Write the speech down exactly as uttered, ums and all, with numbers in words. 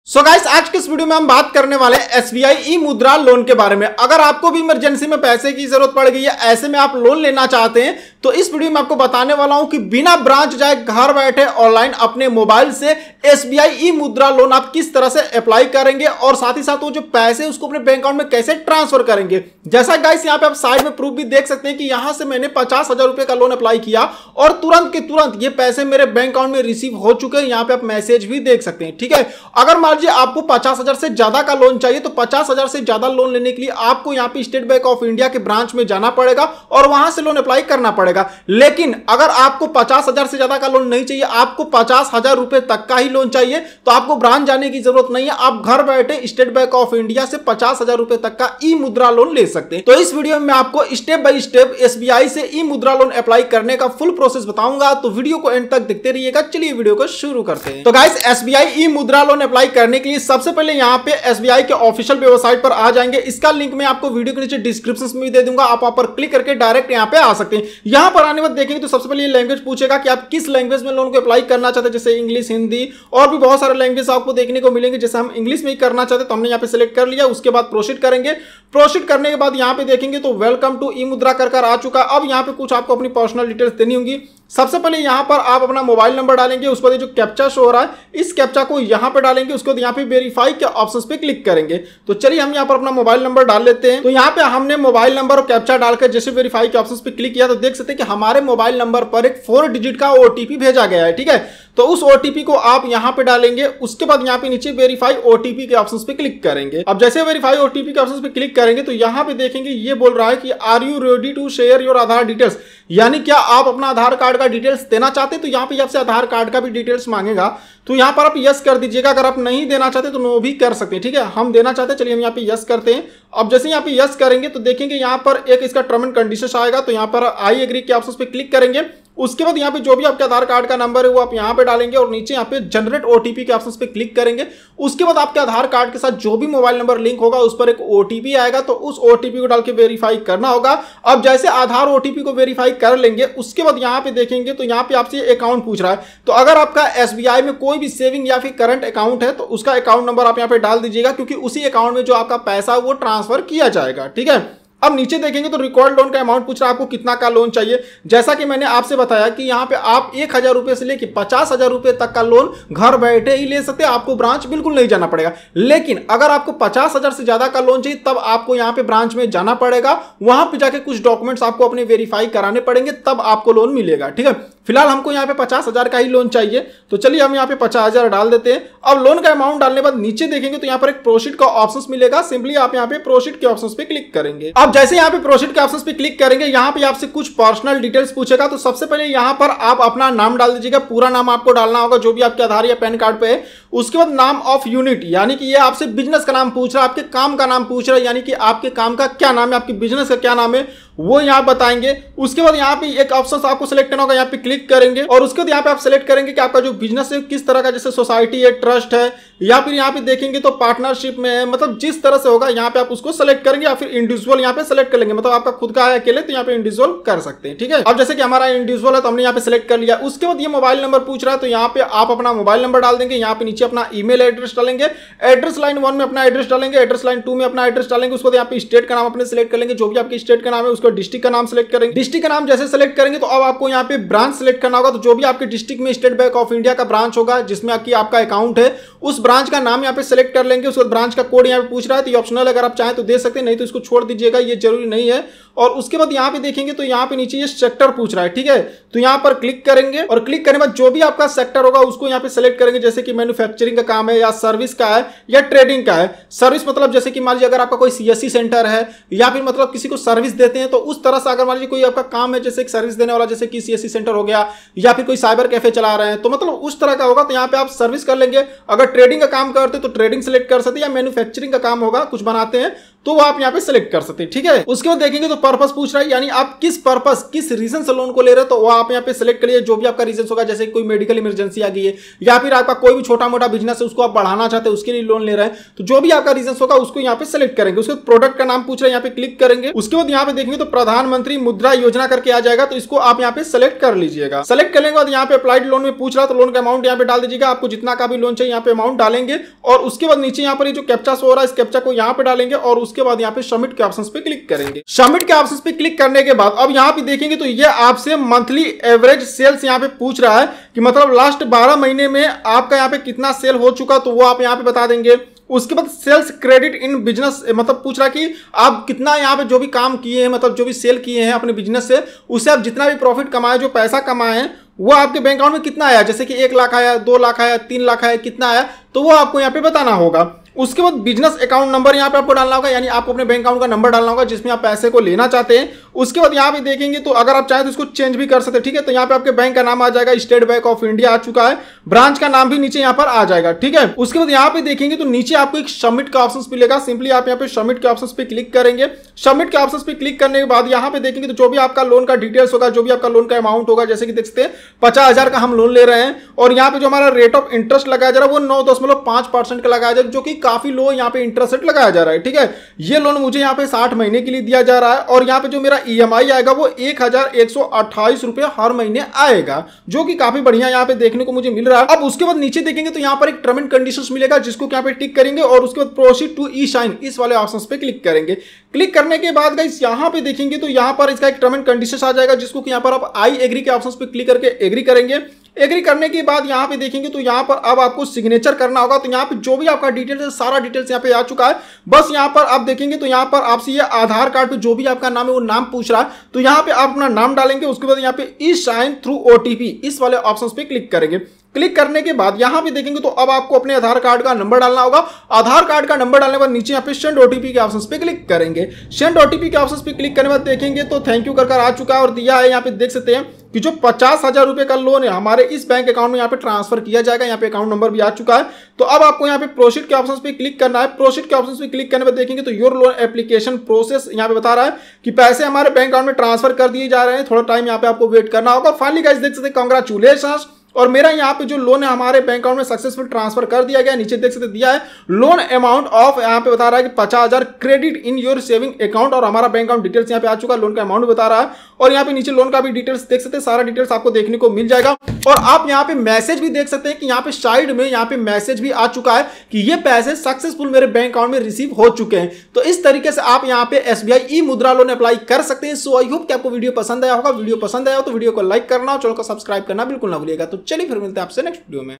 सो so guys, आज के इस वीडियो में हम बात करने वाले हैं एसबीआई ई मुद्रा लोन के बारे में। अगर आपको भी इमरजेंसी में पैसे की जरूरत पड़ गई है, ऐसे में आप लोन लेना चाहते हैं, तो इस वीडियो में आपको बताने वाला हूं कि बिना ब्रांच जाए घर बैठे ऑनलाइन अपने मोबाइल से एसबीआई ई मुद्रा लोन आप किस तरह से अप्लाई करेंगे और साथ ही साथ वो जो पैसे उसको अपने बैंक अकाउंट में कैसे ट्रांसफर करेंगे। जैसा गाइस यहाँ पे आप साइड में प्रूफ भी देख सकते हैं कि यहां से मैंने पचास हजार रुपए का लोन अप्लाई किया और तुरंत के तुरंत ये पैसे मेरे बैंक अकाउंट में रिसीव हो चुके हैं। यहाँ पे आप मैसेज भी देख सकते हैं। ठीक है, अगर मान लीजिए आपको पचास हजार से ज्यादा का लोन चाहिए तो पचास हजार से ज्यादा लोन लेने के लिए आपको यहाँ पे स्टेट बैंक ऑफ इंडिया के ब्रांच में जाना पड़ेगा और वहां से लोन अप्लाई करना पड़ेगा। लेकिन अगर आपको पचास हजार से ज्यादा का लोन नहीं चाहिए, आपको पचास हजार रुपए तक का ही लोन चाहिए, तो आपको ब्रांच जाने की जरूरत नहीं है। आप घर बैठे स्टेट बैंक ऑफ इंडिया से पचास हजार रुपए तक का ई मुद्रा लोन ले सकते हैं। तो इस वीडियो में मैं आपको स्टेप बाय स्टेप एसबीआई से ई मुद्रा लोन अप्लाई करने का फुल प्रोसेस बताऊंगा, तो वीडियो को एंड तक देखते रहिएगा। चलिए वीडियो को शुरू करते हैं। तो गाइस, एसबीआई ई मुद्रा लोन अप्लाई करने के लिए सबसे पहले यहाँ पे एसबीआई के ऑफिशियल वेबसाइट पर आ जाएंगे। इसका लिंक मैं आपको वीडियो के नीचे डिस्क्रिप्शन में भी दे दूंगा, आप वहां पर क्लिक करके डायरेक्ट यहाँ पे आ सकते हैं। यहाँ पर आने बाद देखेंगे तो सबसे पहले ये लैंग्वेज पूछेगा कि आप किस लैंग्वेज में लोन को अप्लाई करना चाहते हैं, जैसे इंग्लिश, हिंदी और भी बहुत सारे लैंग्वेज आपको देखने को मिलेंगे। जैसे हम इंग्लिश में ही करना चाहते हैं तो हमने यहाँ पे सिलेक्ट कर लिया। उसके बाद प्रोसीड करेंगे। प्रोसीड करने के बाद यहाँ पे देखेंगे तो वेलकम टू ई मुद्रा कर कर आ चुका। अब यहाँ पे कुछ आपको अपनी पर्सनल डिटेल्स देनी होंगी। सबसे पहले यहाँ पर आप अपना मोबाइल नंबर डालेंगे, उसके बाद जो कैप्चा शो हो रहा है इस कैप्चा को यहाँ पे डालेंगे। उसके बाद यहाँ पे वेरीफाई के ऑप्शंस पे क्लिक करेंगे। तो चलिए हम यहाँ पर अपना मोबाइल नंबर डाल लेते हैं। तो यहाँ पे हमने मोबाइल नंबर और कैप्चा डालकर जैसे वेरीफाई के ऑप्शंस पे क्लिक किया तो देख सकते हैं कि हमारे मोबाइल नंबर पर एक फोर डिजिट का ओटीपी भेजा गया है। ठीक है, तो उस ओटीपी को आप यहाँ पे डालेंगे। उसके बाद यहाँ पे नीचे वेरीफाई ओटीपी के ऑप्शंस पे क्लिक करेंगे। अब जैसे वेरीफाई ओटीपी के ऑप्शंस पे क्लिक करेंगे तो यहाँ पे देखेंगे ये बोल रहा है कि are you ready to share your Aadhaar details, यानी क्या आप अपना आधार कार्ड का डिटेल्स देना चाहते हैं। तो यहाँ पे आपसे आधार कार्ड का भी डिटेल्स मांगेगा, तो यहाँ पर आप यस कर दीजिएगा। अगर आप नहीं देना चाहते तो नो भी कर सकते हैं। ठीक है, हम देना चाहते हैं, चलिए हम यहाँ पे यस करते हैं। अब जैसे यहाँ पे यस करेंगे तो देखेंगे यहाँ पर एक इसका टर्म एंड कंडीशंस आएगा। तो यहाँ पर आई एग्री के ऑप्शन पे क्लिक करेंगे। उसके बाद यहाँ पे जो भी आपके आधार कार्ड का नंबर है वो आप यहाँ पे डालेंगे और नीचे यहाँ पे जनरेट ओटीपी के ऑप्शन पे क्लिक करेंगे। उसके बाद आपके आधार कार्ड के साथ जो भी मोबाइल नंबर लिंक होगा उस पर एक ओटीपी आएगा, तो उस ओटीपी को डाल के वेरीफाई करना होगा। अब जैसे आधार ओटीपी को वेरीफाई कर लेंगे उसके बाद यहाँ पे देखेंगे तो यहाँ पे आपसे अकाउंट पूछ रहा है। तो अगर आपका एसबीआई में कोई भी सेविंग या फिर करंट अकाउंट है तो उसका अकाउंट नंबर आप यहाँ पे डाल दीजिएगा, क्योंकि उसी अकाउंट में जो आपका पैसा है वो ट्रांसफर किया जाएगा। ठीक है, अब नीचे देखेंगे तो रिकॉर्ड लोन का अमाउंट पूछ रहा है आपको कितना का लोन चाहिए। जैसा कि मैंने आपसे बताया कि यहाँ पे आप एक हजार रुपए से लेकर पचास हजार रुपए तक का लोन घर बैठे ही ले सकते हैं, आपको ब्रांच बिल्कुल नहीं जाना पड़ेगा। लेकिन अगर आपको पचास हजार से ज्यादा का लोन चाहिए तब आपको यहाँ पे ब्रांच में जाना पड़ेगा, वहां पे जाके कुछ डॉक्यूमेंट्स आपको अपने वेरीफाई कराने पड़ेंगे, तब आपको लोन मिलेगा। ठीक है, फिलहाल हमको यहाँ पे पचास हजार का ही लोन चाहिए, तो चलिए हम यहाँ पे पचास हजार डाल देते हैं। अब लोन का अमाउंट डालने के बाद नीचे देखेंगे तो यहाँ पर एक प्रोसीड का ऑप्शन मिलेगा। सिंपली आप यहाँ पे प्रोसीड के ऑप्शन पे क्लिक करेंगे। अब जैसे यहाँ पे प्रोसीड के ऑप्शन पे क्लिक करेंगे यहाँ पे आपसे कुछ पर्सनल डिटेल्स पूछेगा। तो सबसे पहले यहाँ पर आप अपना नाम डाल दीजिएगा, पूरा नाम आपको डालना होगा जो भी आपके आधार या पैन कार्ड पे है। उसके बाद नाम ऑफ यूनिट, यानी कि ये आपसे बिजनेस का नाम पूछ रहा है, आपके काम का नाम पूछ रहा है, यानी कि आपके काम का क्या नाम है, आपके बिजनेस का क्या नाम है वो यहाँ बताएंगे। उसके बाद यहाँ पे एक ऑप्शन आपको सिलेक्ट करना होगा, यहाँ पे क्लिक करेंगे और उसके बाद यहाँ पे आप सिलेक्ट करेंगे कि आपका जो बिजनेस है किस तरह का, जैसे सोसाइटी है, ट्रस्ट है, या फिर यहाँ पे देखेंगे तो पार्टनरशिप में है, मतलब जिस तरह से होगा यहाँ पे आप उसको सिलेक्ट करेंगे, या फिर इंडिविजुअल यहाँ पे सिलेक्ट कर लेंगे, मतलब आपका खुद का है अकेले तो यहाँ पे इंडिविजुअल कर सकते हैं। ठीक है, अब जैसे कि हमारा इंडिविजुअल है तो हमने यहाँ पे सिलेक्ट कर लिया। उसके बाद ये मोबाइल नंबर पूछ रहा है तो यहाँ पे आप अपना मोबाइल नंबर डाल देंगे, यहाँ पे नीचे अपना ईमेल एड्रेस डालेंगे, एड्रेस लाइन वन में अपना एड्रेस डालेंगे, एड्रेस लाइन टू में अपना एड्रेस डालेंगे। उसके बाद यहाँ पे स्टेट का नाम अपने सिलेक्ट कर लेंगे, जो भी आपके स्टेट का नाम है उसको डिस्ट्रिक्ट का नाम सिलेक्ट करेंगे। डिस्ट्रिक्ट का नाम जैसे सिलेक्ट करेंगे तो अब आपको यहाँ पे ब्रांच सिलेक्ट करना होगा। तो जो भी आपके डिस्ट्रिक्ट में स्टेट बैंक ऑफ इंडिया का ब्रांच होगा जिसमें आपकी आपका अकाउंट है उस ब्रांच का नाम यहाँ पे सिलेक्ट कर लेंगे। उसके बाद ब्रांच का कोड यहाँ पे पूछ रहा है तो ये ऑप्शनल, अगर आप चाहें तो दे सकते हैं, नहीं तो इसको छोड़ दीजिएगा, ये जरूरी नहीं है। और उसके बाद यहाँ पे देखेंगे तो यहाँ पे नीचे ये सेक्टर पूछ रहा है। ठीक है, तो यहाँ पर क्लिक करेंगे और क्लिक करने के बाद जो भी आपका सेक्टर होगा उसको यहाँ पे सिलेक्ट करेंगे, जैसे कि मैन्युफैक्चरिंग का काम है या सर्विस का है या ट्रेडिंग का है। सर्विस मतलब जैसे कि मान लीजिए अगर आपका कोई सीएससी सेंटर है या फिर मतलब किसी को सर्विस देते हैं तो उस तरह से अगर मान लीजिए कोई आपका काम है जैसे सर्विस देने वाला, जैसे कि सीएससी सेंटर हो गया या फिर कोई साइबर कैफे चला रहे हैं तो मतलब उस तरह का होगा, तो यहाँ पे आप सर्विस कर लेंगे। अगर ट्रेडिंग का काम करते तो ट्रेडिंग सेलेक्ट कर सकते हैं, या मैन्युफैक्चरिंग का काम होगा कुछ बनाते हैं तो वो आप यहाँ पे सिलेक्ट कर सकते हैं। ठीक है, उसके बाद देखेंगे तो पर्पस पूछ रहा है, यानी आप किस पर्पस किस रीजन से लोन को ले रहे हो, तो वो आप यहाँ पे सिलेक्ट करिए जो भी आपका रीजन होगा। जैसे कोई मेडिकल इमरजेंसी आ गई है या फिर आपका कोई भी छोटा मोटा बिजनेस है उसको आप बढ़ाना चाहते हैं उसके लिए लोन ले रहे हैं, तो जो भी आपका रीजन होगा उसको यहाँ पे सिलेक्ट करेंगे। उसके बाद प्रोडक्ट का नाम पूछ रहे हैं, यहाँ पे क्लिक करेंगे। उसके बाद यहाँ पे देखेंगे तो प्रधानमंत्री मुद्रा योजना करके आ जाएगा, तो इसको आप यहाँ पे सेलेक्ट कर लीजिएगा। सेलेक्ट करने के बाद यहाँ पे अप्लाइड लोन में पूछ रहा है तो लोन का अमाउंट यहाँ पे डाल दीजिएगा। आपको जितना का भी लोन चाहिए यहाँ पे अमाउंट डालेंगे और उसके बाद नीचे यहाँ पर ये जो कैप्चा शो हो रहा है इस कैप्चा को यहाँ पे डालेंगे और उसके बाद यहाँ पे सबमिट के ऑप्शन पे क्लिक करेंगे। सबमिट के ऑप्शन पे क्लिक करने के बाद अब यहाँ पे देखेंगे तो ये आपसे मंथली एवरेज सेल्स यहाँ पे पूछ रहा है कि मतलब लास्ट बारह महीने में आपका यहाँ पे कितना सेल हो चुका, तो वो आप यहाँ पे बता देंगे। उसके बाद सेल्स क्रेडिट इन बिजनेस मतलब पूछ रहा है कि आप कितना यहाँ पे जो भी काम किए हैं मतलब जो भी सेल किए हैं अपने बिजनेस से, उससे आप जितना भी प्रॉफिट कमाए जो पैसा कमाए हैं वो आपके बैंक अकाउंट में कितना आया, जैसे कि एक लाख आया, दो लाख आया, तीन लाख आया, कितना आया, तो वो आपको यहाँ पे बताना होगा। उसके बाद बिजनेस अकाउंट नंबर यहाँ पे आपको डालना होगा, यानी आपको अपने बैंक अकाउंट का नंबर डालना होगा जिसमें आप पैसे को लेना चाहते हैं। उसके बाद यहाँ पे देखेंगे तो अगर आप चाहें तो इसको चेंज भी कर सकते हैं। ठीक है, तो यहाँ पे आपके बैंक का नाम आ जाएगा, स्टेट बैंक ऑफ इंडिया आ चुका है, ब्रांच का नाम भी नीचे यहाँ पर आ जाएगा। ठीक है, उसके बाद यहाँ पे देखेंगे तो नीचे आपको एक सबमिट का ऑप्शन मिलेगा। सिंपली आप यहाँ पे सबमिट के ऑप्शन पे क्लिक करेंगे। सबमिट के ऑप्शन पे क्लिक करने के बाद यहाँ पे देखेंगे तो जो भी आपका लोन का डिटेल्स होगा, जो भी आपका लोन का अमाउंट होगा, जैसे कि देख सकते हैं पचास हजार का हम लोन ले रहे हैं और यहाँ पे जो हमारा रेट ऑफ इंटरेस्ट लगाया जा रहा है वो नौ दशमलव पांच परसेंट का लगाया जा रहा है, जो कि काफी लो यहाँ पे इंटरेस्ट रेट लगाया जा रहा है। ठीक है, ये लोन मुझे यहाँ पे साठ महीने के लिए दिया जा रहा है और यहाँ पे जो मेरा ईएमआई आएगा वो एक हजार एक सौ अट्ठाईस रुपए हर महीने आएगा, जो कि काफी बढ़िया यहाँ पे देखने को मुझे मिल रहा है। अब उसके बाद नीचे देखेंगे तो यहाँ पर एक टर्म एंड कंडीशंस मिलेगा जिसको यहाँ पे टिक करेंगे और उसके बाद प्रोसीड टू ई साइन इस वाले ऑप्शन पे क्लिक करेंगे। क्लिक करने के बाद गाइस यहाँ पे देखेंगे तो यहाँ पर इसका एक टर्म एंड कंडीशंस आ जाएगा जिसको कि यहाँ पर आप आई एग्री के ऑप्शन पे क्लिक करके एग्री करेंगे। एग्री करने के बाद यहाँ पे देखेंगे तो यहाँ पर अब आपको सिग्नेचर करना होगा। तो यहाँ पे जो भी आपका डिटेल्स है सारा डिटेल्स यहाँ पे आ चुका है। बस यहाँ पर आप देखेंगे तो यहाँ पर आपसे ये आधार कार्ड पे जो भी आपका नाम है वो नाम पूछ रहा है, तो यहाँ पे आप अपना नाम डालेंगे। उसके बाद यहाँ पे ई साइन थ्रू ओटीपी इस वाले ऑप्शन पे क्लिक करेंगे। क्लिक करने के बाद यहाँ पे देखेंगे तो अब आपको अपने आधार कार्ड का नंबर डालना होगा। आधार कार्ड का नंबर डालने के बाद नीचे यहाँ पे सेंड ओटीपी के ऑप्शन पे क्लिक करेंगे। सेंड ओटीपी के ऑप्शन पे क्लिक करने के बाद देखेंगे तो थैंक यू कर कर आ चुका है और दिया है। यहाँ पे देख सकते हैं कि जो पचास हजार रुपए का लोन है हमारे इस बैंक अकाउंट में यहाँ पे ट्रांसफर किया जाएगा। यहाँ पे अकाउंट नंबर भी आ चुका है। तो अब आपको यहाँ पे प्रोसीड के ऑप्शन पे क्लिक करना है। प्रोसीड के ऑप्शन पे क्लिक करने पर देखेंगे तो योर लोन एप्लीकेशन प्रोसेस यहाँ पे बता रहा है कि पैसे हमारे बैंक अकाउंट में ट्रांसफर कर दिए जा रहे हैं। थोड़ा टाइम यहाँ पे आपको वेट करना होगा। फाइनली गाइस देख सकते हैं कांग्रेचुलेशंस, और मेरा यहाँ पे जो लोन है हमारे बैंक अकाउंट में सक्सेसफुल ट्रांसफर कर दिया गया। नीचे देख सकते दिया है लोन अमाउंट ऑफ यहाँ पे बता रहा है कि पचास हजार credit in your saving account और हमारा बैंक अकाउंट डिटेल्स यहाँ पे आ चुका है। लोन का अमाउंट बता रहा है और यहाँ पे नीचे लोन का भी डिटेल्स देख सकते हैं। सारा डिटेल्स आपको देखने को मिल जाएगा और आप यहाँ पे मैसेज भी देख सकते हैं कि यहाँ पे साइड में यहाँ पे मैसेज भी आ चुका है कि ये पैसे सक्सेसफुल मेरे बैंक अकाउंट में रिसीव हो चुके हैं। तो इस तरीके से आप यहाँ पे एसबीआई ई मुद्रा लोन अप्लाई कर सकते हैं। सो आई होप कि आपको वीडियो पसंद आया होगा। वीडियो पसंद आया हो तो वीडियो को लाइक करना और चैनल को सब्सक्राइब करना बिल्कुल ना भूलिएगा। तो चलिए फिर मिलते हैं आपसे नेक्स्ट वीडियो में।